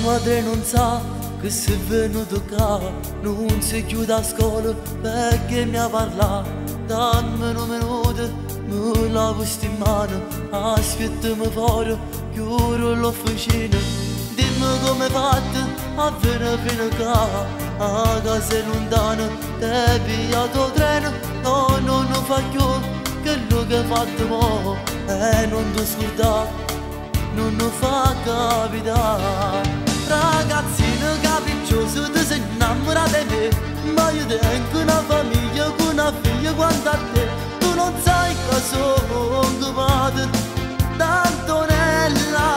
madre non sa che se è venuto qua non si chiude a scuola perché mi ha parlato. Dammi un minuto, mi lavo sti mani, aspettami fuori, chiudo l'officina. Dimmi come fate a venire fino qua, a casa è lontana, te pigliato treno, no, non fa più quello che hai fatto mo, e non ti scordare, non fa capitare. Ragazzino capriccioso, ti sei innamorata di me, ma io tengo una famiglia con una figlia quanto a te. Tu non sai che sono occupato d'Antonella,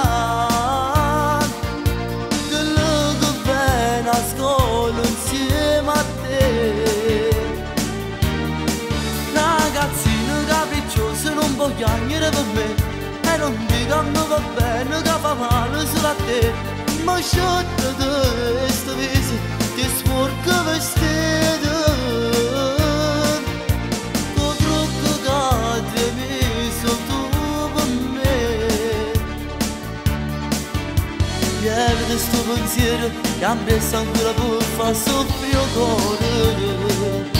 quello che viene a scuola insieme a te. Ragazzino capriccioso, non puoi piangere per me, e non dica che va bene, che fa male solo a te. Ma sciotto di sto viso, ti sporca vestito, con trucco che ti hai messo tu per me. Pierde sto pensiero che ha preso ancora per far soffrire il cuore.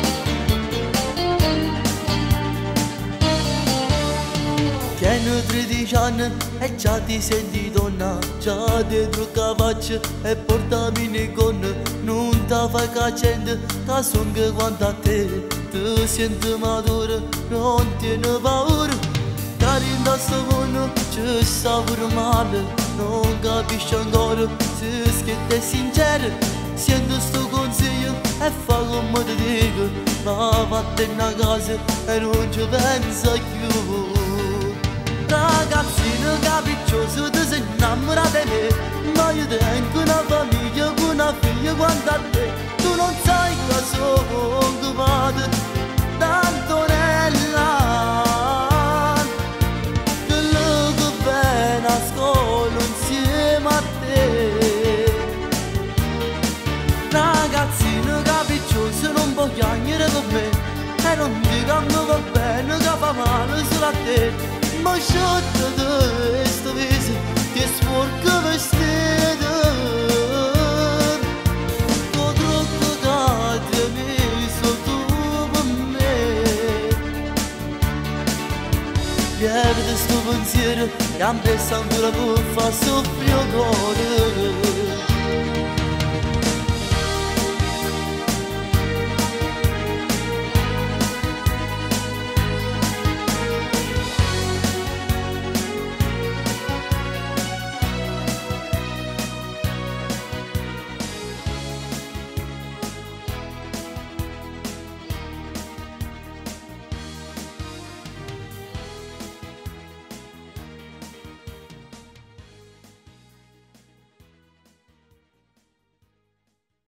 Tieni 13 anni e già ti senti donna, già ti trucca faccia e portami nei gonna. Non ti fai cacciare, che son che quanto a te, ti senti matura, non tieni paura. Cari in sto mondo ci sta pure male, non capisci ancora se schietta è sincera. Sento sto consiglio e fa come ti dico, ma vattene a casa e non ci pensa più. Ragazzino capriccioso, ti sei innamorata di me, ma io tengo una famiglia con una figlia quanto a te. Tu non sai che sono occupato d'Antonella, quello che viene a scuola insieme a te. Ragazzino capriccioso, non puoi piangere per me, e non dica che va bene, che fa male solo a te. Ma sciotto di sto viso, ti sporca vestito, con trucco che ti hai messo tu per me. Pierde sto pensiero che ha preso ancora per far soffrire il cuore.